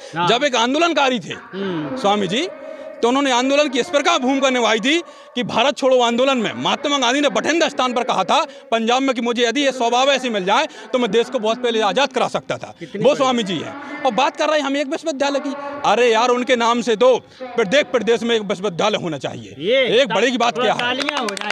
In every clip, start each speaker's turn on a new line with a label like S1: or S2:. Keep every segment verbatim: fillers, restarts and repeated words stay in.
S1: जब एक आंदोलनकारी थे स्वामी जी, तो उन्होंने आंदोलन की इस प्रकार भूमिका निभाई थी कि भारत छोड़ो आंदोलन में महात्मा गांधी ने बठिंडा स्थान पर कहा था पंजाब में कि मुझे यदि ये स्वभाव ऐसी मिल जाए तो मैं देश को बहुत पहले आज़ाद करा सकता था। वो स्वामी जी हैं। और बात कर रहे हैं हम एक विश्वविद्यालय की। अरे यार, उनके नाम से तो प्रत्येक प्रदेश में एक विश्वविद्यालय होना चाहिए। एक बड़ी की बात क्या है।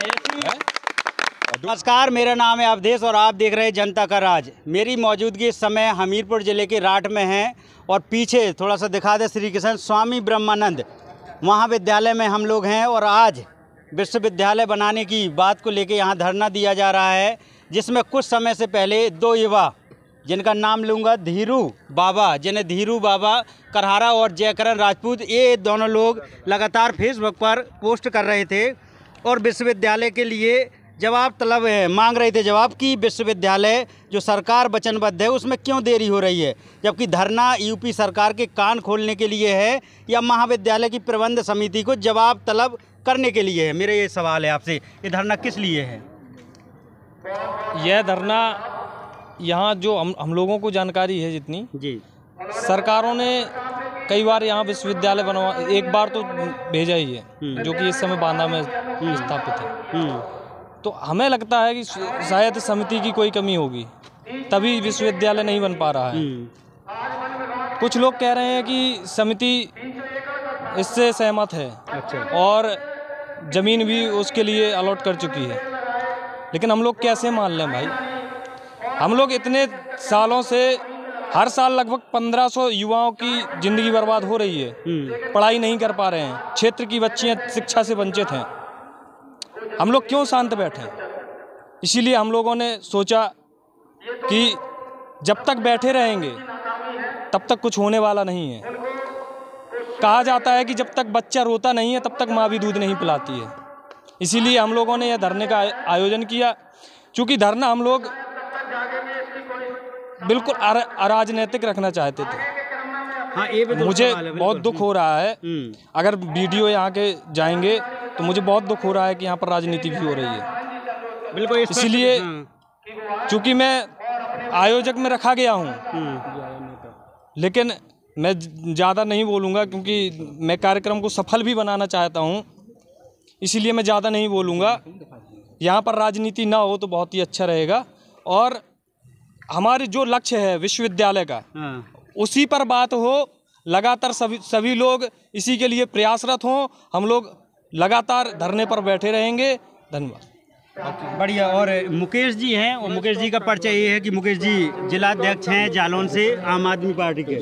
S2: नमस्कार, मेरा नाम है अवधेश और आप देख रहे हैं जनता का राज। मेरी मौजूदगी इस समय हमीरपुर जिले के राठ में है और पीछे थोड़ा सा दिखा दे श्री कृष्ण स्वामी ब्रह्मानंद महाविद्यालय में हम लोग हैं। और आज विश्वविद्यालय बनाने की बात को लेकर यहाँ धरना दिया जा रहा है, जिसमें कुछ समय से पहले दो युवा, जिनका नाम लूँगा धीरू बाबा, जिन्हें धीरू बाबा करहारा और जयकरण राजपूत, ये दोनों लोग लगातार फेसबुक पर पोस्ट कर रहे थे और विश्वविद्यालय के लिए जवाब तलब है, मांग रहे थे जवाब कि विश्वविद्यालय जो सरकार वचनबद्ध है उसमें क्यों देरी हो रही है, जबकि धरना यूपी सरकार के कान खोलने के लिए है या महाविद्यालय की प्रबंध समिति को जवाब तलब करने के लिए है। मेरा ये सवाल है आपसे, ये धरना किस लिए है?
S3: यह धरना यहाँ जो हम हम लोगों को जानकारी है जितनी
S2: जी,
S3: सरकारों ने कई बार यहाँ विश्वविद्यालय बनवा, एक बार तो भेजा ही है जो कि इस समय बांदा में स्थापित है। तो हमें लगता है कि शायद समिति की कोई कमी होगी, तभी विश्वविद्यालय नहीं बन पा रहा है। कुछ लोग कह रहे हैं कि समिति इससे सहमत है।
S2: अच्छा।
S3: और ज़मीन भी उसके लिए अलॉट कर चुकी है, लेकिन हम लोग कैसे मान लें भाई? हम लोग इतने सालों से हर साल लगभग पंद्रह सौ युवाओं की ज़िंदगी बर्बाद हो रही है, पढ़ाई नहीं कर पा रहे हैं, क्षेत्र की बच्चियाँ शिक्षा से वंचित हैं। हम लोग क्यों शांत बैठे? इसीलिए हम लोगों ने सोचा कि जब तक बैठे रहेंगे तब तक कुछ होने वाला नहीं है। कहा जाता है कि जब तक बच्चा रोता नहीं है तब तक माँ भी दूध नहीं पिलाती है। इसीलिए हम लोगों ने यह धरने का आयोजन किया। चूँकि धरना हम लोग बिल्कुल अराजनैतिक रखना चाहते थे।
S2: हाँ, ये भी तो
S3: मुझे
S2: है,
S3: बहुत दुख हो रहा है, अगर वीडियो यहाँ के जाएंगे तो मुझे बहुत दुख हो रहा है कि यहाँ पर राजनीति भी हो रही है।
S2: बिल्कुल।
S3: इसलिए चूँकि मैं आयोजक में रखा गया हूँ, लेकिन मैं ज़्यादा नहीं बोलूँगा क्योंकि मैं कार्यक्रम को सफल भी बनाना चाहता हूँ, इसीलिए मैं ज़्यादा नहीं बोलूँगा। यहाँ पर राजनीति ना हो तो बहुत ही अच्छा रहेगा और हमारे जो लक्ष्य है विश्वविद्यालय का, उसी पर बात हो। लगातार सभी सभी लोग इसी के लिए प्रयासरत हों। हम लोग लगातार धरने पर बैठे रहेंगे। धन्यवाद।
S2: बढ़िया। और मुकेश जी हैं, और मुकेश जी का परिचय ये है कि मुकेश जी जिलाध्यक्ष हैं जालौन से आम आदमी पार्टी के।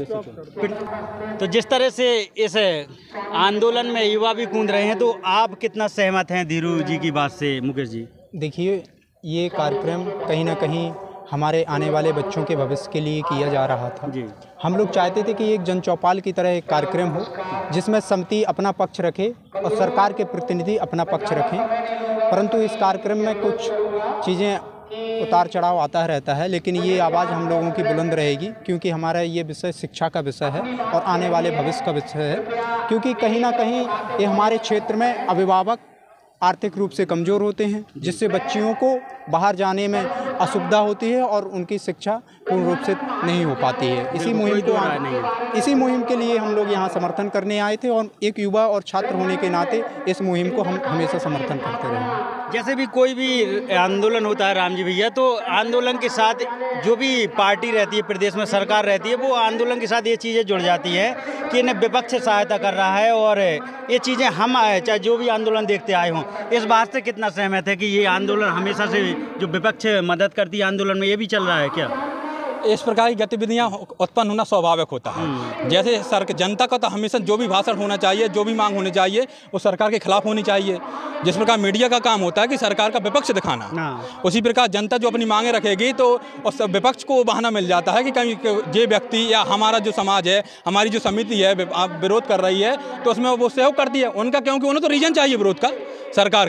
S2: तो जिस तरह से इस आंदोलन में युवा भी कूद रहे हैं, तो आप कितना सहमत हैं धीरू जी की बात से? मुकेश जी,
S4: देखिए, ये कार्यक्रम कहीं ना कहीं हमारे आने वाले बच्चों के भविष्य के लिए किया जा रहा था जी। हम लोग चाहते थे कि एक जन चौपाल की तरह एक कार्यक्रम हो जिसमें समिति अपना पक्ष रखे और सरकार के प्रतिनिधि अपना पक्ष रखें, परंतु इस कार्यक्रम में कुछ चीज़ें उतार चढ़ाव आता रहता है, लेकिन ये आवाज़ हम लोगों की बुलंद रहेगी क्योंकि हमारा ये विषय शिक्षा का विषय है और आने वाले भविष्य का विषय है। क्योंकि कहीं ना कहीं ये हमारे क्षेत्र में अभिभावक आर्थिक रूप से कमज़ोर होते हैं, जिससे बच्चियों को बाहर जाने में असुविधा होती है और उनकी शिक्षा पूर्ण रूप से नहीं हो पाती है। इसी मुहिम को इसी मुहिम के लिए हम लोग यहाँ समर्थन करने आए थे और एक युवा और छात्र होने के नाते इस मुहिम को हम हमेशा समर्थन करते रहे।
S2: जैसे भी कोई भी आंदोलन होता है राम जी भैया, तो आंदोलन के साथ जो भी पार्टी रहती है, प्रदेश में सरकार रहती है, वो आंदोलन के साथ ये चीज़ें जुड़ जाती है कि इन्हें विपक्ष सहायता कर रहा है और ये चीज़ें हम आए चाहे जो भी आंदोलन देखते आए हों। इस बात से कितना सहमत है कि ये आंदोलन हमेशा से जो विपक्ष मदद करती है आंदोलन में, ये भी चल रहा है क्या?
S1: इस प्रकार की गतिविधियां उत्पन्न होना स्वाभाविक होता है। जैसे सर जनता का तो हमेशा जो भी भाषण होना चाहिए, जो भी मांग होनी चाहिए, वो सरकार के खिलाफ होनी चाहिए। जिस प्रकार मीडिया का काम होता है कि सरकार का विपक्ष दिखाना, उसी प्रकार जनता जो अपनी मांगें रखेगी तो उस विपक्ष को बहाना मिल जाता है कि कहीं ये व्यक्ति या हमारा जो समाज है, हमारी जो समिति है विरोध कर रही है, तो उसमें वो सहयोग करती है उनका, क्योंकि उन्हें तो रीजन चाहिए विरोध का सरकार का।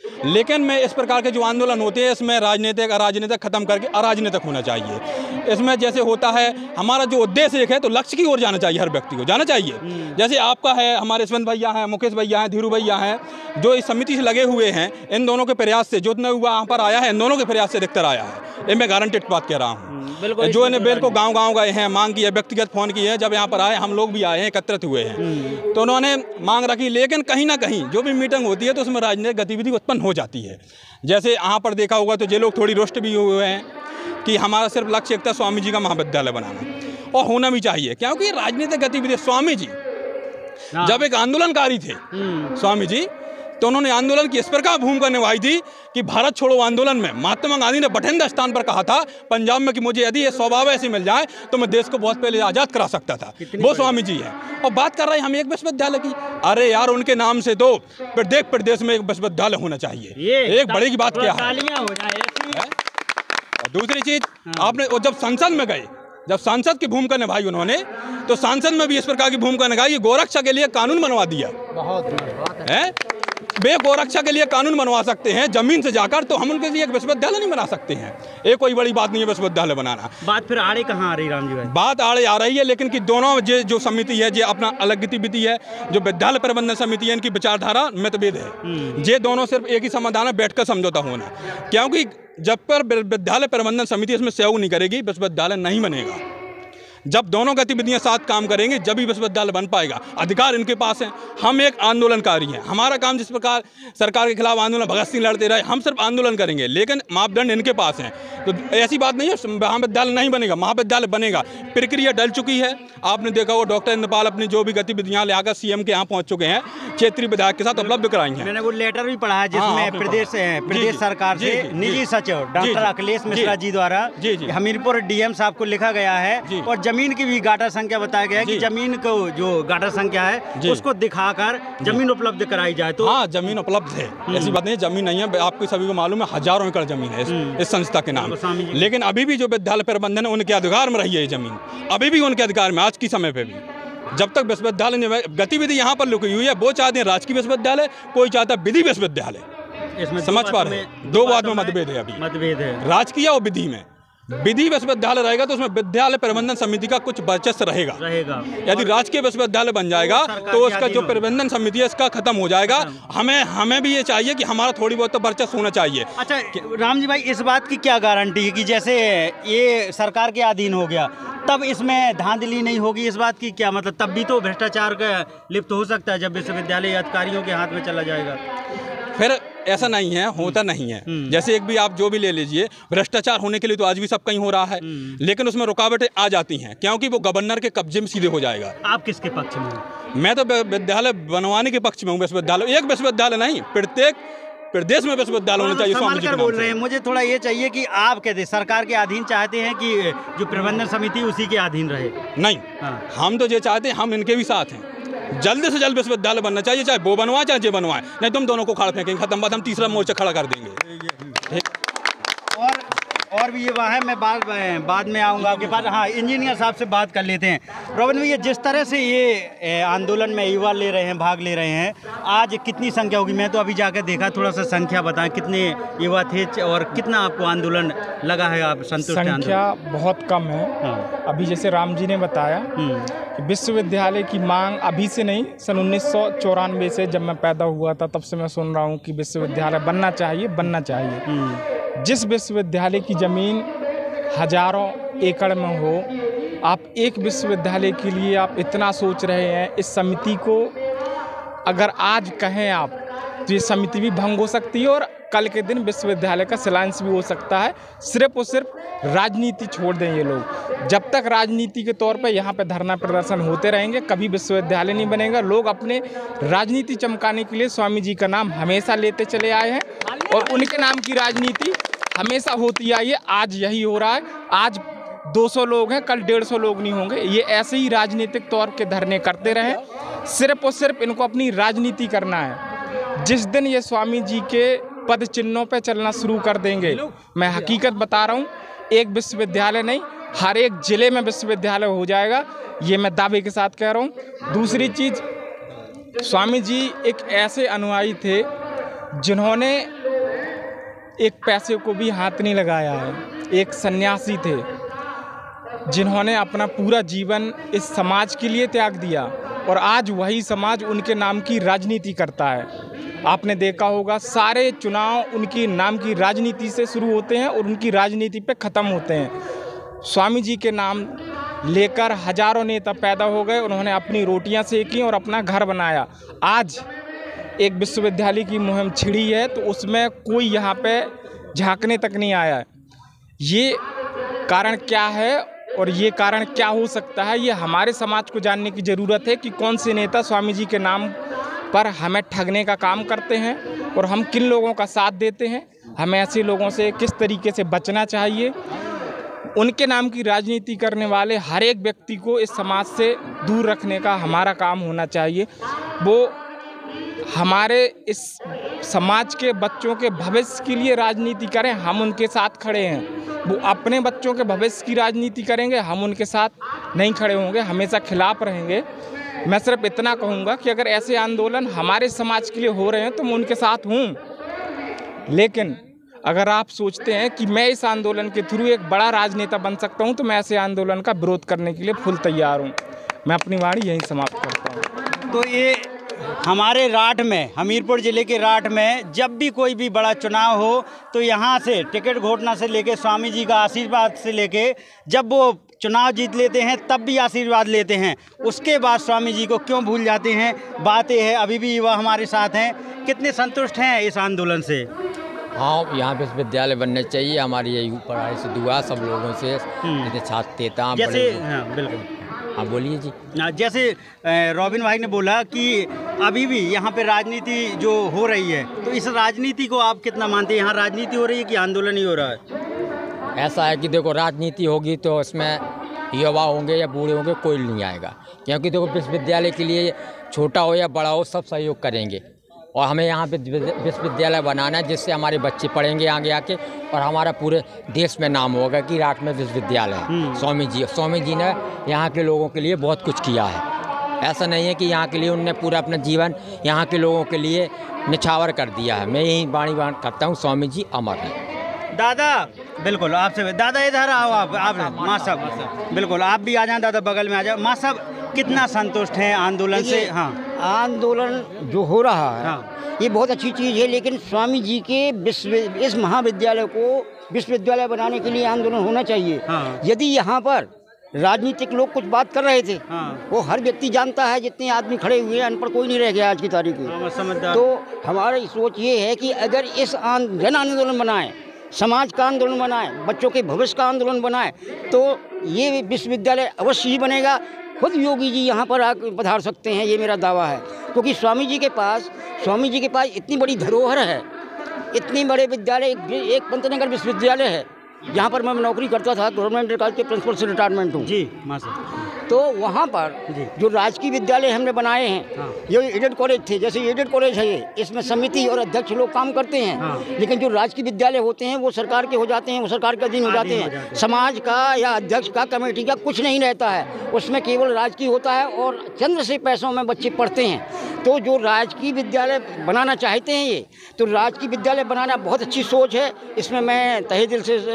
S1: लेकिन मैं इस प्रकार के जो आंदोलन होते हैं इसमें राजनीतिक अराजनीतिक खत्म करके अराजनीतिक होना चाहिए। इसमें जैसे होता है हमारा जो उद्देश्य एक है तो लक्ष्य की ओर जाना चाहिए, हर व्यक्ति को जाना चाहिए। जैसे आपका है, हमारे यशवंत भैया हैं, मुकेश भैया हैं, धीरू भैया हैं, जो इस समिति से लगे हुए हैं, इन दोनों के प्रयास से जो इतना हुआ यहाँ पर आया है, इन दोनों के प्रयास से दिखकर आया है। ये मैं गारंटेड बात कह रहा हूँ। जो इन्हें बेल को गाँव गाँव गए हैं, मांग की है, व्यक्तिगत फोन की है, जब यहाँ पर आए हम लोग भी आए हैं, एकत्रित हुए हैं, तो उन्होंने मांग रखी। लेकिन कहीं ना कहीं जो भी मीटिंग होती है तो उसमें राजनीतिक गतिविधि उत्पन्न हो जाती है। जैसे यहाँ पर देखा होगा तो ये लोग थोड़ी रुष्ट भी हुए हैं कि हमारा सिर्फ लक्ष्य एक था स्वामी जी का महाविद्यालय बनाना, और होना भी चाहिए, क्योंकि राजनीतिक गतिविधि स्वामी जी जब एक आंदोलनकारी थे स्वामी जी, तो उन्होंने आंदोलन की इस प्रकार भूमिका निभाई थी कि भारत छोड़ो आंदोलन में महात्मा गांधी ने बठिंडा स्थान पर कहा था पंजाब में कि मुझे यदि ये स्वभाव ऐसी मिल जाए तो मैं देश को बहुत पहले आज़ाद करा सकता था। वो स्वामी जी है। और बात कर रहे हैं हम एक विश्वविद्यालय की, अरे यार उनके नाम से तो प्रत्येक प्रदेश में एक विश्वविद्यालय होना चाहिए। एक बड़ी की बात क्या है। दूसरी चीज, आपने जब संसद में गए, जब सांसद की भूमिका निभाई उन्होंने, तो सांसद में भी इस प्रकार की भूमिका निभाई, गोरक्षा के लिए कानून बनवा दिया है। वे गोरक्षा के लिए कानून बनवा सकते हैं जमीन से जाकर, तो हम उनके लिए एक विश्वविद्यालय नहीं बना सकते हैं। ये कोई बड़ी बात नहीं है विश्वविद्यालय बनाना।
S2: बात फिर आड़े कहाँ आ रही राम जी भाई? बात
S1: आड़े आ रही है, लेकिन कि दोनों जे जो समिति है, ये अपना अलग गतिविधि है, जो विद्यालय प्रबंधन समिति है, इनकी विचारधारा मतभेद है। ये दोनों सिर्फ एक ही समाधान है, बैठकर समझौता होना, क्योंकि जब पर विद्यालय प्रबंधन समिति इसमें सहयोग नहीं करेगी विश्वविद्यालय नहीं बनेगा। जब दोनों गतिविधियां साथ काम करेंगे जब ही विश्वविद्यालय बन पाएगा। अधिकार इनके पास है, हम एक आंदोलनकारी हैं। हमारा काम जिस प्रकार सरकार के खिलाफ आंदोलन भगत सिंह लड़ते रहे, हम सिर्फ आंदोलन करेंगे, लेकिन मापदंड इनके पास हैं। तो ऐसी बात नहीं है महाविद्यालय नहीं बनेगा, महाविद्यालय बनेगा। प्रक्रिया डल चुकी है, आपने देखा वो डॉक्टर इंद्रपाल अपनी जो भी गतिविधियाँ लेकर सीएम के यहाँ पहुँच चुके हैं, क्षेत्रीय विधायक के साथ उपलब्ध कराई हैं।
S2: मैंने वो लेटर भी पढ़ा है जिसमें प्रदेश प्रदेश सरकार से निजी सचिव डॉक्टर अखिलेश मिश्रा जी द्वारा हमीरपुर डीएम साहब को लिखा गया है, और जमीन की भी गाटा संख्या बताया गया है कि जमीन को जो गाटा संख्या है उसको दिखाकर जमीन उपलब्ध कराई जाए। तो
S1: हाँ, जमीन उपलब्ध है, ऐसी बात नहीं जमीन नहीं है। आपको सभी को मालूम है हजारों एकड़ जमीन है इस, इस संस्था के नाम, लेकिन अभी भी जो विद्यालय प्रबंधन है उनके अधिकार में रही है ये जमीन, अभी भी उनके अधिकार में आज की समय पे भी। जब तक विश्वविद्यालय गतिविधि यहाँ पर लुकी हुई है, वो चाहते हैं राजकीय विश्वविद्यालय, कोई चाहता है विधि विश्वविद्यालय। इसमें समझ पा रहे हैं, दो बात में मतभेद है, अभी मतभेद है राजकीय और विधि में। विधि विश्वविद्यालय रहेगा तो उसमें विद्यालय प्रबंधन समिति का कुछ वर्चस्व रहेगा रहेगा यदि राजकीय विश्वविद्यालय बन जाएगा तो उसका जो प्रबंधन समिति है इसका खत्म हो जाएगा। हमें हमें भी ये चाहिए कि हमारा थोड़ी बहुत तो वर्चस्व होना चाहिए।
S2: अच्छा राम जी भाई, इस बात की क्या गारंटी है कि जैसे ये सरकार के अधीन हो गया तब इसमें धांधली नहीं होगी? इस बात की क्या मतलब, तब भी तो भ्रष्टाचार का लिप्त हो सकता है जब विश्वविद्यालय अधिकारियों के हाथ में चला जाएगा?
S1: फिर ऐसा नहीं है, होता नहीं है। जैसे एक भी आप जो भी ले लीजिए, भ्रष्टाचार होने के लिए तो आज भी सब कहीं हो रहा है, लेकिन उसमें रुकावटें आ जाती हैं क्योंकि वो गवर्नर के कब्जे में सीधे हो जाएगा।
S2: आप किसके पक्ष में?
S1: मैं तो विद्यालय बनवाने के पक्ष में हूँ। विश्वविद्यालय, एक विश्वविद्यालय नहीं, प्रत्येक प्रदेश में विश्वविद्यालय होना चाहिए। स्वामी जी
S2: बोल रहे हैं, मुझे थोड़ा ये चाहिए कि आप कहते सरकार के अधीन चाहते हैं कि जो प्रबंधन समिति उसी के अधीन रहे?
S1: नहीं, हम तो ये चाहते हैं, हम इनके भी साथ हैं, जल्द से जल्द विश्वविद्यालय बनना चाहिए, चाहे वो बनवाए चाहे जे बनवाए, नहीं तुम दोनों को खड़ा फेंकेंगे, खत्म बात, हम तीसरा मोर्चा खड़ा कर देंगे।
S2: और और भी ये वहाँ है, मैं बाद बाद में आऊँगा आपके पास। हाँ, इंजीनियर साहब से बात कर लेते हैं। रोबिन भैया, जिस तरह से ये आंदोलन में युवा ले रहे हैं, भाग ले रहे हैं, आज कितनी संख्या होगी? मैं तो अभी जाकर देखा, थोड़ा सा संख्या बताएं, कितने युवा थे और कितना आपको आंदोलन लगा है? आप संतुष्ट हैं?
S5: संख्या बहुत कम है। हाँ। अभी जैसे राम जी ने बताया कि विश्वविद्यालय की मांग अभी से नहीं, सन उन्नीस सौ चौरानवे से जब मैं पैदा हुआ था तब से मैं सुन रहा हूँ कि विश्वविद्यालय बनना चाहिए, बनना चाहिए। जिस विश्वविद्यालय की ज़मीन हजारों एकड़ में हो, आप एक विश्वविद्यालय के लिए आप इतना सोच रहे हैं। इस समिति को अगर आज कहें आप तो ये समिति भी भंग हो सकती है और कल के दिन विश्वविद्यालय का शिलान्यास भी हो सकता है। सिर्फ और सिर्फ राजनीति छोड़ दें ये लोग। जब तक राजनीति के तौर पे यहाँ पे धरना प्रदर्शन होते रहेंगे, कभी विश्वविद्यालय नहीं बनेगा। लोग अपने राजनीति चमकाने के लिए स्वामी जी का नाम हमेशा लेते चले आए हैं और उनके नाम की राजनीति हमेशा होती आई है। आज यही हो रहा है। आज दो सौ लोग हैं, कल डेढ़ सौ लोग नहीं होंगे। ये ऐसे ही राजनीतिक तौर के धरने करते रहें। सिर्फ और सिर्फ इनको अपनी राजनीति करना है। जिस दिन ये स्वामी जी के पद चिन्हों पे चलना शुरू कर देंगे, मैं हकीकत बता रहा हूँ, एक विश्वविद्यालय नहीं, हर एक जिले में विश्वविद्यालय हो जाएगा। ये मैं दावे के साथ कह रहा हूँ। दूसरी चीज़, स्वामी जी एक ऐसे अनुयायी थे जिन्होंने एक पैसे को भी हाथ नहीं लगाया है, एक सन्यासी थे जिन्होंने अपना पूरा जीवन इस समाज के लिए त्याग दिया और आज वही समाज उनके नाम की राजनीति करता है। आपने देखा होगा सारे चुनाव उनकी नाम की राजनीति से शुरू होते हैं और उनकी राजनीति पे ख़त्म होते हैं। स्वामी जी के नाम लेकर हजारों नेता पैदा हो गए, उन्होंने अपनी रोटियां सेकी और अपना घर बनाया। आज एक विश्वविद्यालय की मुहिम छिड़ी है तो उसमें कोई यहाँ पे झांकने तक नहीं आया है। ये कारण क्या है और ये कारण क्या हो सकता है, ये हमारे समाज को जानने की ज़रूरत है कि कौन से नेता स्वामी जी के नाम पर हमें ठगने का काम करते हैं और हम किन लोगों का साथ देते हैं। हमें ऐसे लोगों से किस तरीके से बचना चाहिए। उनके नाम की राजनीति करने वाले हर एक व्यक्ति को इस समाज से दूर रखने का हमारा काम होना चाहिए। वो हमारे इस समाज के बच्चों के भविष्य के लिए राजनीति करें, हम उनके साथ खड़े हैं। वो अपने बच्चों के भविष्य की राजनीति करेंगे, हम उनके साथ नहीं खड़े होंगे, हमेशा खिलाफ रहेंगे। मैं सिर्फ इतना कहूँगा कि अगर ऐसे आंदोलन हमारे समाज के लिए हो रहे हैं तो मैं उनके साथ हूँ, लेकिन अगर आप सोचते हैं कि मैं इस आंदोलन के थ्रू एक बड़ा राजनेता बन सकता हूं, तो मैं ऐसे आंदोलन का विरोध करने के लिए फुल तैयार हूं। मैं अपनी वाणी यहीं समाप्त करता हूं।
S2: तो ये हमारे राठ में, हमीरपुर ज़िले के राठ में जब भी कोई भी बड़ा चुनाव हो तो यहाँ से टिकट घोषणा से लेके स्वामी जी का आशीर्वाद से लेके जब वो चुनाव जीत लेते हैं तब भी आशीर्वाद लेते हैं, उसके बाद स्वामी जी को क्यों भूल जाते हैं। बात ये है, अभी भी युवा हमारे साथ हैं। कितने संतुष्ट हैं इस आंदोलन से?
S6: हाँ, यहाँ विश्वविद्यालय बनने चाहिए। हमारी यही ऊपर आए से दुआ सब लोगों से, जैसे छात्र देता
S2: जैसे, हाँ बिल्कुल,
S6: हाँ बोलिए जी।
S2: जैसे रॉबिन भाई ने बोला कि अभी भी यहाँ पे राजनीति जो हो रही है, तो इस राजनीति को आप कितना मानते हैं? यहाँ राजनीति हो रही है कि आंदोलन ही हो रहा है?
S6: ऐसा है कि देखो, राजनीति होगी तो इसमें युवा होंगे या बूढ़े होंगे, कोई नहीं आएगा। क्योंकि देखो, विश्वविद्यालय के लिए छोटा हो या बड़ा हो सब सहयोग करेंगे और हमें यहाँ पे विश्वविद्यालय बनाना है जिससे हमारे बच्चे पढ़ेंगे आगे आके और हमारा पूरे देश में नाम होगा कि राठ में विश्वविद्यालय है। स्वामी जी स्वामी जी ने यहाँ के लोगों के लिए बहुत कुछ किया है। ऐसा नहीं है कि यहाँ के लिए उनने पूरा अपना जीवन यहाँ के लोगों के लिए निछावर कर दिया है। मैं यही बाणी बाण करता हूँ, स्वामी जी अमर है।
S2: दादा बिल्कुल, आपसे दादा इधर आओ, आप आप माँ साहब बिल्कुल, आप भी आ जाएं दादा, बगल में आ जाओ। माँ साहब कितना संतुष्ट हैं आंदोलन से? हाँ,
S7: आंदोलन जो हो रहा है, हाँ, ये बहुत अच्छी चीज़ है, लेकिन स्वामी जी के विश्व इस महाविद्यालय को विश्वविद्यालय बनाने के लिए आंदोलन होना चाहिए। हाँ। यदि यहाँ पर राजनीतिक लोग कुछ बात कर रहे थे, हाँ, वो हर व्यक्ति जानता है, जितने आदमी खड़े हुए हैं अनपढ़ कोई नहीं रह गया आज की तारीख में। समझदार। तो हमारी सोच ये है कि अगर इस जन आंदोलन बनाएं, समाज का आंदोलन बनाएं, बच्चों के भविष्य का आंदोलन बनाएं, तो ये विश्वविद्यालय अवश्य ही बनेगा। खुद योगी जी यहाँ पर आकर पधार सकते हैं, ये मेरा दावा है। क्योंकि स्वामी जी के पास स्वामी जी के पास इतनी बड़ी धरोहर है, इतनी बड़े विद्यालय, एक, एक पंतनगर विश्वविद्यालय है जहाँ पर मैं नौकरी करता था, गवर्नमेंट कॉलेज के प्रिंसिपल से रिटायरमेंट हूँ जी। तो वहाँ पर जो राजकीय विद्यालय हमने बनाए हैं, हाँ, ये एडेड कॉलेज थे, जैसे एडेड कॉलेज है ये, इसमें समिति और अध्यक्ष लोग काम करते हैं। हाँ। लेकिन जो राजकीय विद्यालय होते हैं वो सरकार के हो जाते हैं, वो सरकार के अधीन हो जाते हैं। समाज का या अध्यक्ष का, कमेटी का कुछ नहीं रहता है, उसमें केवल राजकीय होता है और चंद्र से पैसों में बच्चे पढ़ते हैं। तो जो राजकीय विद्यालय बनाना चाहते हैं ये, तो राजकीय विद्यालय बनाना बहुत अच्छी सोच है। इसमें मैं तहे दिल से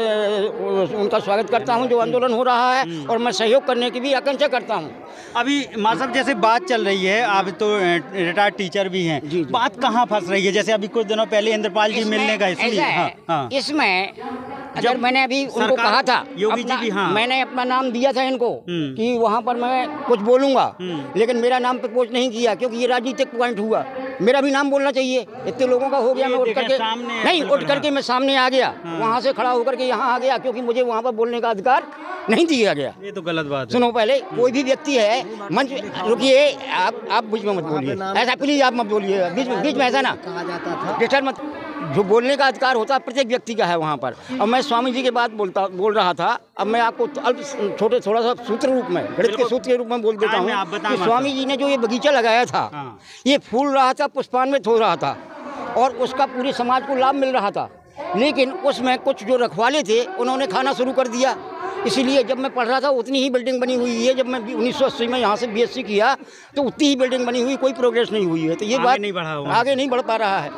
S7: उनका स्वागत करता हूँ जो आंदोलन हो रहा है, और मैं सहयोग करने की भी आकांक्षा करता हूँ।
S2: अभी माँ साहब जैसे बात चल रही है, आप तो रिटायर्ड टीचर भी हैं, जी, जी। बात कहाँ फंस रही है? जैसे अभी कुछ दिनों पहले इंद्रपाल जी मिलने गए, इसलिए हाँ, हाँ।
S7: इसमें अगर मैंने अभी उनको कहा था,
S2: योगी जी भी, हाँ,
S7: मैंने अपना नाम दिया था इनको कि वहाँ पर मैं कुछ बोलूँगा, लेकिन मेरा नाम प्रपोज नहीं किया, क्योंकि ये राजनीतिक पॉइंट हुआ। मेरा भी नाम बोलना चाहिए, इतने लोगों का हो गया, मैं उठ करके नहीं उठ करके मैं सामने आ गया, वहाँ से खड़ा होकर के यहाँ आ गया, क्योंकि मुझे वहाँ पर बोलने का अधिकार नहीं दिया गया। ये तो गलत बात है। सुनो, पहले कोई भी व्यक्ति है मंच, रुकिए आप आप बीच में मत बोलिए, ऐसा प्लीज आप मत बोलिए, बीच में बीच में ऐसा ना कहा जाता था, डिस्टर्ब मत। जो बोलने का अधिकार होता है प्रत्येक व्यक्ति का है वहाँ पर। अब मैं स्वामी जी के बात बोलता बोल रहा था, अब मैं आपको अल्प छोटे थोड़ा सा सूत्र रूप में, गणित के सूत्र के रूप में बोल देता हूँ कि स्वामी जी ने जो ये बगीचा लगाया था, ये फूल रहा था, पुष्पान्वित हो रहा था और उसका पूरे समाज को लाभ मिल रहा था। लेकिन उसमें कुछ जो रखवाले थे उन्होंने खाना शुरू कर दिया। इसीलिए जब मैं पढ़ रहा था उतनी ही बिल्डिंग बनी हुई है। जब मैं उन्नीस सौ अस्सी में यहाँ से बीएससी किया तो उतनी ही बिल्डिंग बनी हुई, कोई प्रोग्रेस नहीं हुई है। तो ये बात नहीं बढ़ा, आगे नहीं बढ़ पा रहा है।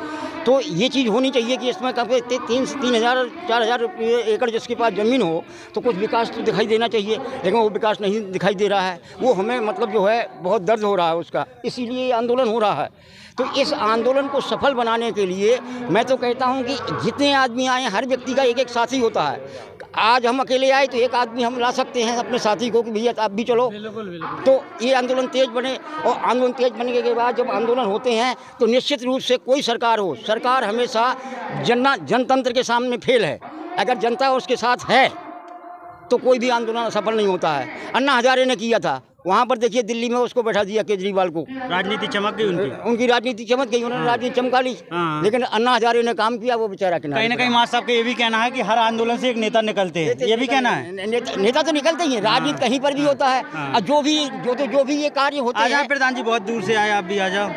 S7: तो ये चीज़ होनी चाहिए कि इसमें काफ़ी तीन तीन हज़ार चार हज़ार एकड़ जिसके पास ज़मीन हो तो कुछ विकास तो दिखाई देना चाहिए, लेकिन वो विकास नहीं दिखाई दे रहा है। वो हमें मतलब जो है बहुत दर्द हो रहा है उसका, इसीलिए आंदोलन हो रहा है। तो इस आंदोलन को सफल बनाने के लिए मैं तो कहता हूं कि जितने आदमी आए, हर व्यक्ति का एक एक साथी होता है। आज हम अकेले आए तो एक आदमी हम ला सकते हैं अपने साथी को कि भैया आप भी चलो, तो ये आंदोलन तेज बने। और आंदोलन तेज बनने के बाद जब आंदोलन होते हैं तो निश्चित रूप से कोई सरकार हो, सरकार हमेशा जनना जनतंत्र के सामने फेल है। अगर जनता उसके साथ है तो कोई भी आंदोलन सफल नहीं होता है। अन्ना हजारे ने किया था, वहाँ पर देखिए दिल्ली में उसको बैठा दिया केजरीवाल को,
S2: राजनीति चमक गई उनकी
S7: उनकी राजनीति चमक गई, उन्होंने राजनीति चमका ली। लेकिन अन्ना हजारे ने काम किया, वो बेचारा किनारे।
S2: कहीं ना कहीं मां साहब का ये भी कहना है कि हर आंदोलन से एक नेता निकलते हैं, ये भी कहना है।
S7: नेता, नेता तो निकलते ही हैं, राजनीति कहीं पर भी होता है। और जो भी जो तो जो भी ये कार्य होते हैं।
S2: प्रधान जी बहुत दूर से आए, आप भी आ जाओ।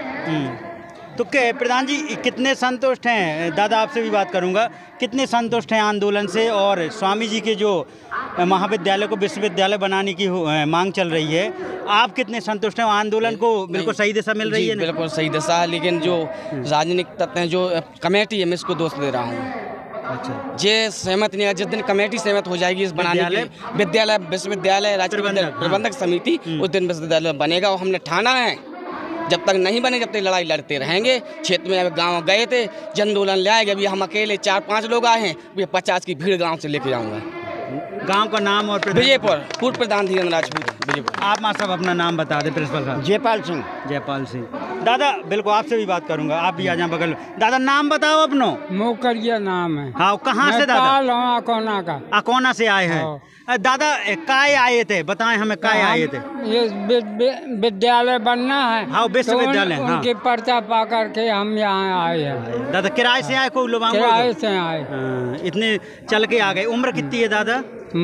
S2: तो क्या प्रधान जी कितने संतुष्ट हैं? दादा आपसे भी बात करूंगा, कितने संतुष्ट हैं आंदोलन से? और स्वामी जी के जो महाविद्यालय को विश्वविद्यालय बनाने की मांग चल रही है, आप कितने संतुष्ट हैं? आंदोलन को बिल्कुल सही दिशा मिल रही है?
S8: बिल्कुल सही दिशा है, लेकिन जो राजनीतिक तत्व हैं, जो कमेटी है, मैं इसको दोष दे रहा हूँ।
S2: अच्छा,
S8: ये सहमत नहीं है। जिस दिन कमेटी सहमत हो जाएगी इस बनाने के विद्यालय विश्वविद्यालय राज्य प्रबंधक समिति, उस दिन विश्वविद्यालय बनेगा। और हमने ठाना है जब तक नहीं बने तब तक लड़ाई लड़ते रहेंगे। क्षेत्र में गांव गए थे, जन आंदोलन ले आएगा। अभी हम अकेले चार पांच लोग आए हैं, ये पचास की भीड़ गांव से लेके जाऊंगा।
S2: गांव का नाम? और
S8: विजयपुर, पूर्व प्रधान धीरेन्द्र राजपूत, विजयपुर।
S2: आप मां साहब अपना नाम बता दें प्रिंसिपल साहब।
S7: जयपाल सिंह।
S2: जयपाल सिंह। दादा बिल्कुल आपसे भी बात करूंगा, आप भी आ जाए बगल में। दादा नाम बताओ अपनो।
S9: मोकरिया नाम है।
S2: हाँ, कहाँ से दादा?
S9: अकोना का।
S2: अकोना से आए हैं। दादा काय आए थे, बताएं हमें काय आए थे?
S9: ये विद्यालय बनना है।
S2: हाँ, विश्वविद्यालय।
S9: तो उन, उनकी पर्चा पा करके हम यहाँ आए हैं।
S2: दादा किराए से आए? कोई लोग
S9: किराए से आए।
S2: इतने चल के आ गए। उम्र कितनी है दादा?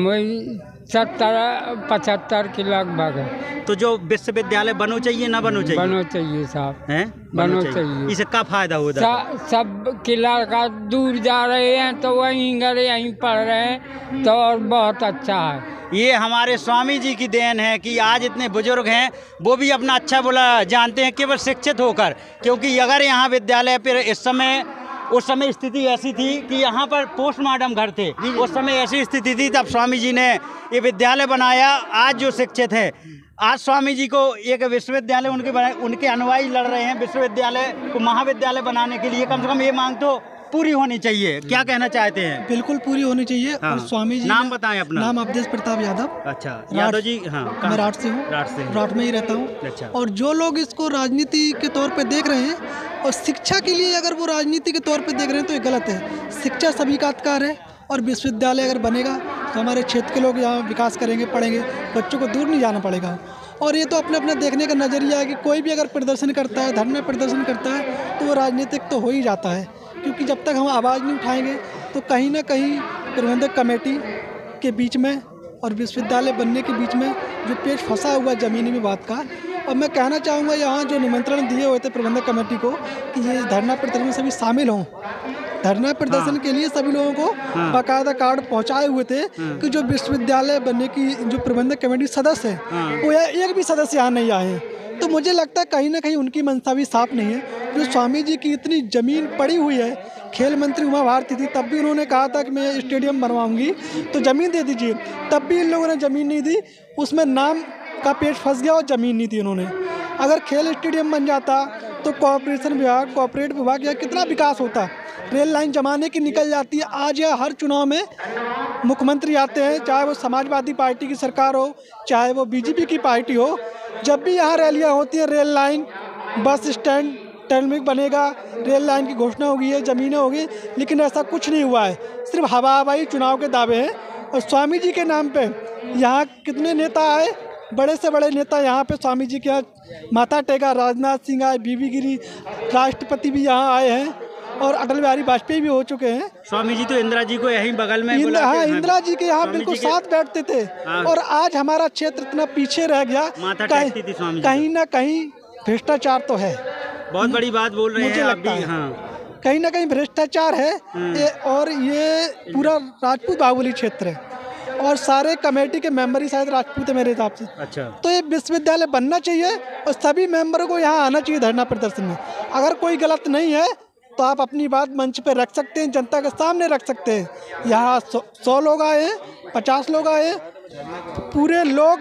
S9: सत्तर पचहत्तर के लगभग है।
S2: तो जो विश्वविद्यालय बनो चाहिए ना बनो चाहिए?
S9: बनो चाहिए साहब,
S2: हैं?
S9: बनो चाहिए।
S2: इससे क्या फायदा होगा?
S9: सब के लड़का दूर जा रहे हैं तो वहीं घर यहीं पढ़ रहे हैं, तो और बहुत अच्छा है।
S2: ये हमारे स्वामी जी की देन है कि आज इतने बुजुर्ग हैं, वो भी अपना अच्छा बुरा जानते हैं केवल शिक्षित होकर। क्योंकि अगर यहाँ विद्यालय पर इस समय उस समय स्थिति ऐसी थी कि यहाँ पर पोस्टमार्टम घर थे, उस समय ऐसी स्थिति थी, तब स्वामी जी ने ये विद्यालय बनाया। आज जो शिक्षित है, आज स्वामी जी को एक विश्वविद्यालय उनके उनके अनुयायी लड़ रहे हैं विश्वविद्यालय को महाविद्यालय बनाने के लिए। कम से कम ये मांग तो पूरी होनी चाहिए। क्या कहना चाहते हैं?
S10: बिल्कुल पूरी होनी चाहिए।
S2: हाँ।
S10: और स्वामी जी,
S2: नाम बताएं अपना।
S10: नाम अवधेश प्रताप यादव।
S2: अच्छा, यादव जी। हाँ,
S10: मैं राठ से हूँ,
S2: राठ से
S10: राठ में ही रहता हूँ।
S2: अच्छा।
S10: और जो लोग इसको राजनीति के तौर पे देख रहे हैं और शिक्षा के लिए अगर वो राजनीति के तौर पे देख रहे हैं तो ये गलत है। शिक्षा सभी का अधिकार है और विश्वविद्यालय अगर बनेगा तो हमारे क्षेत्र के लोग यहाँ विकास करेंगे, पढ़ेंगे, बच्चों को दूर नहीं जाना पड़ेगा। और ये तो अपने अपने देखने का नज़रिया है कि कोई भी अगर प्रदर्शन करता है, धरना प्रदर्शन करता है तो वो राजनीतिक तो हो ही जाता है। क्योंकि जब तक हम आवाज़ नहीं उठाएंगे तो कहीं ना कहीं प्रबंधक कमेटी के बीच में और विश्वविद्यालय बनने के बीच में जो पेच फंसा हुआ ज़मीनी विवाद का। और मैं कहना चाहूँगा यहाँ जो निमंत्रण दिए हुए थे प्रबंधक कमेटी को कि ये धरना प्रदर्शन में सभी शामिल हों। धरना प्रदर्शन हाँ। के लिए सभी लोगों को हाँ। बाकायदा कार्ड पहुँचाए हुए थे हाँ। कि जो विश्वविद्यालय बनने की जो प्रबंधक कमेटी सदस्य है हाँ। वो एक भी सदस्य यहाँ नहीं आए। तो मुझे लगता है कहीं ना कहीं उनकी मंशा भी साफ नहीं है। जो स्वामी जी की इतनी ज़मीन पड़ी हुई है, खेल मंत्री उमा भारती थी तब भी उन्होंने कहा था कि मैं स्टेडियम बनवाऊंगी तो ज़मीन दे दीजिए, तब भी इन लोगों ने ज़मीन नहीं दी। उसमें नाम का पेट फंस गया और ज़मीन नहीं दी उन्होंने। अगर खेल स्टेडियम बन जाता तो कॉर्पोरेशन विभाग, कॉर्पोरेट विभाग, या कितना विकास होता। रेल लाइन जमाने की निकल जाती है। आज या हर चुनाव में मुख्यमंत्री आते हैं, चाहे वो समाजवादी पार्टी की सरकार हो, चाहे वो बीजेपी की पार्टी हो, जब भी यहाँ रैलियाँ होती हैं, rail line, bus stand, terminal बनेगा, रेल लाइन की घोषणा होगी है, ज़मीनें होगी, लेकिन ऐसा कुछ नहीं हुआ है। सिर्फ हवा हवाई चुनाव के दावे हैं। और स्वामी जी के नाम पे यहाँ कितने नेता आए, बड़े से बड़े नेता यहाँ पे स्वामी जी के यहाँ माथा टेका। राजनाथ सिंह आए, बीबी गिरी, राष्ट्रपति भी यहाँ आए हैं और अटल बिहारी वाजपेयी भी हो चुके हैं।
S2: स्वामी जी तो इंदिरा जी को यहीं बगल में
S10: इंद, हाँ, इंदिरा जी के यहाँ बिल्कुल साथ बैठते थे। और आज हमारा क्षेत्र इतना पीछे रह गया। कहीं, कहीं ना कहीं भ्रष्टाचार तो है।
S2: बहुत बड़ी बात बोल रहे हैं आप भी। हाँ,
S10: कहीं ना कहीं भ्रष्टाचार है। ये, और ये पूरा राजपूत बाहुबली क्षेत्र है और सारे कमेटी के मेंबर ही शायद राजपूत है मेरे हिसाब से।
S2: अच्छा।
S10: तो ये विश्वविद्यालय बनना चाहिए और सभी मेंबरों को यहाँ आना चाहिए धरना प्रदर्शन में। अगर कोई गलत नहीं है तो आप अपनी बात मंच पे रख सकते हैं, जनता के सामने रख सकते हैं। यहाँ सौ, सौ लोग आए हैं, पचास लोग आए हैं, पूरे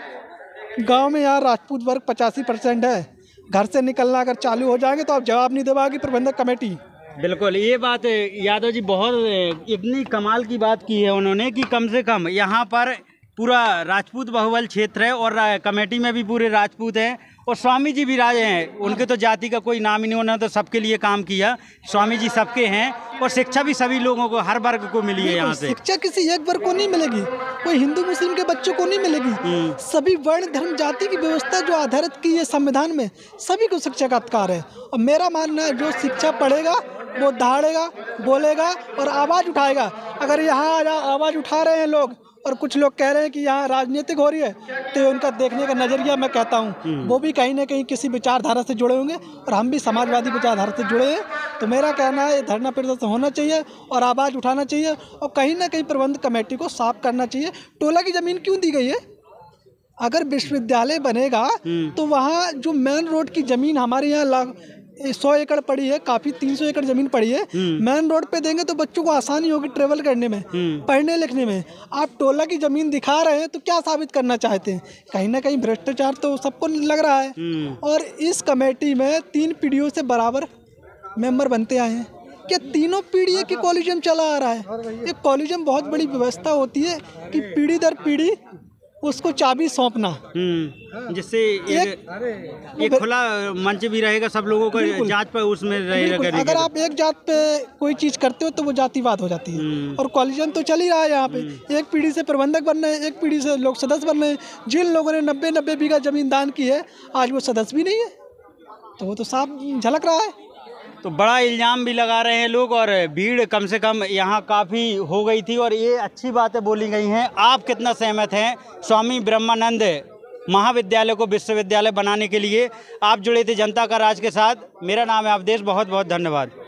S10: लोग गांव में यहाँ राजपूत वर्ग पचासी परसेंट है। घर से निकलना अगर चालू हो जाएंगे तो आप जवाब नहीं दे पाएगी प्रबंधक कमेटी।
S2: बिल्कुल, ये बात यादव जी बहुत इतनी कमाल की बात की है उन्होंने कि कम से कम यहाँ पर पूरा राजपूत बहुबल क्षेत्र है और कमेटी में भी पूरे राजपूत हैं और स्वामी जी भी राजे हैं। उनके तो जाति का कोई नाम ही नहीं, उन्होंने तो सबके लिए काम किया। स्वामी जी सबके हैं और शिक्षा भी सभी लोगों को, हर वर्ग को मिली है यहाँ से।
S10: शिक्षा किसी एक वर्ग को नहीं मिलेगी, कोई हिंदू मुस्लिम के बच्चों को नहीं मिलेगी। सभी वर्ण धर्म जाति की व्यवस्था जो आधारित की है संविधान में, सभी को शिक्षा का अधिकार है। और मेरा मानना है जो शिक्षा पढ़ेगा वो दहाड़ेगा, बोलेगा और आवाज़ उठाएगा। अगर यहाँ आवाज़ उठा रहे हैं लोग और कुछ लोग कह रहे हैं कि यहाँ राजनीतिक हो रही है, तो उनका देखने का नज़रिया मैं कहता हूँ वो भी कहीं ना कहीं किसी विचारधारा से जुड़े होंगे और हम भी समाजवादी विचारधारा से जुड़े हैं। तो मेरा कहना है धरना प्रदर्शन होना चाहिए और आवाज़ उठाना चाहिए और कहीं ना कहीं प्रबंध कमेटी को साफ करना चाहिए। टोला की ज़मीन क्यों दी गई है? अगर विश्वविद्यालय बनेगा तो वहाँ जो मेन रोड की ज़मीन हमारे यहाँ सौ एकड़ पड़ी है, काफ़ी तीन सौ एकड़ ज़मीन पड़ी है, मेन रोड पे देंगे तो बच्चों को आसानी होगी ट्रेवल करने में, पढ़ने लिखने में। आप टोला की ज़मीन दिखा रहे हैं तो क्या साबित करना चाहते हैं? कहीं ना कहीं भ्रष्टाचार तो सबको लग रहा है। और इस कमेटी में तीन पीढ़ियों से बराबर मेंबर बनते आए हैं। क्या तीनों पीढ़ी एक ही कॉलेजियम चला आ रहा है? एक कॉलेजियम बहुत बड़ी व्यवस्था होती है कि पीढ़ी दर पीढ़ी उसको चाबी सौंपना,
S2: जिससे एक, एक खुला मंच भी रहेगा, सब लोगों को जांच पर उसमें रहेगा।
S10: अगर आप एक जात पे कोई चीज़ करते हो तो वो जातिवाद हो जाती है। और कॉलेजियम तो चल ही रहा है यहाँ पे, एक पीढ़ी से प्रबंधक बन रहे हैं, एक पीढ़ी से लोग सदस्य बन रहे हैं। जिन लोगों ने नब्बे नब्बे बीघा जमीन दान की है आज वो सदस्य भी नहीं है, तो वो तो साफ झलक रहा है।
S2: तो बड़ा इल्ज़ाम भी लगा रहे हैं लोग और भीड़ कम से कम यहाँ काफ़ी हो गई थी और ये अच्छी बातें बोली गई हैं। आप कितना सहमत हैं स्वामी ब्रह्मानंद महाविद्यालय को विश्वविद्यालय बनाने के लिए? आप जुड़े थे जनता का राज के साथ। मेरा नाम है अवधेश, बहुत बहुत धन्यवाद।